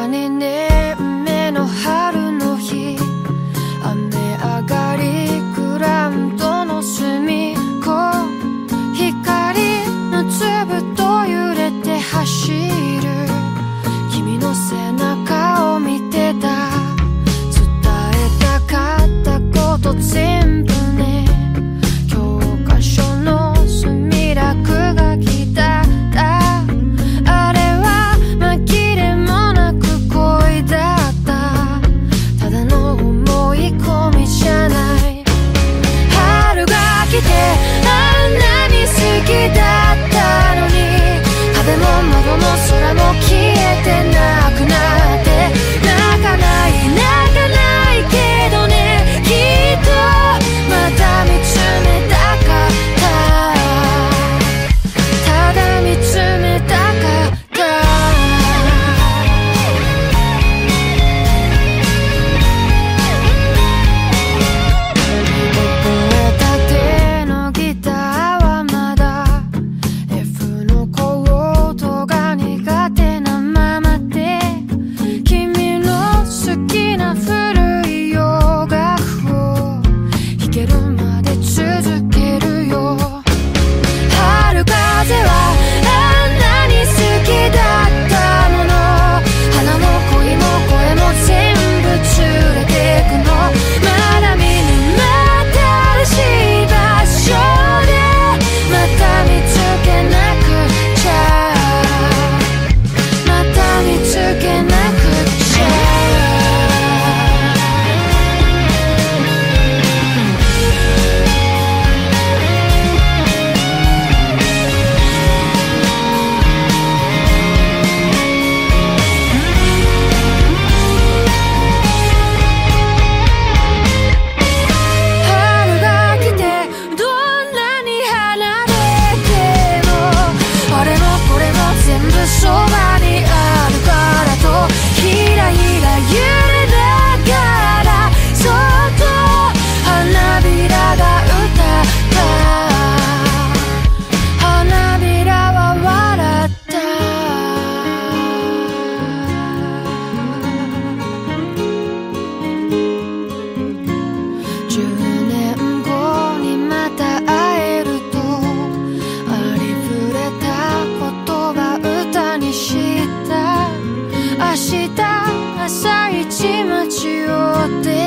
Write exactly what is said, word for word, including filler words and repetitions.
にねんめの春の日、雨上がりグラウンドの隅っこ、光の粒と揺れて走る君の背中を見てた。伝えたかったこと全部ね、教科書の墨落書きだった。あれは紛れもなく恋だった。ただの思い込みじゃない。春が来てあんなに好きだったのに、壁も窓も空も消えてなくなって、泣かない泣かないけどね、きっとまた見つめたかった。ただ見つめたかった。覚えたてのギターはまだ F のコードが苦手なままで、君の好きな古い洋楽を弾けるまで続けるよ。春風はあんなに好きだったもの、花も恋も声も全部連れてくの。まだ見ぬ新しい場所でまた見つけなくちゃ、また見つけなくちゃ。春が来てどんなに離れても、あれもこれも全部そばにあるからと、ひらひら揺れながらそっと花びらが歌った。花びらは笑った。じゅうねんごにまた会えると、ありふれた言葉歌にした。明日朝一待ち寄って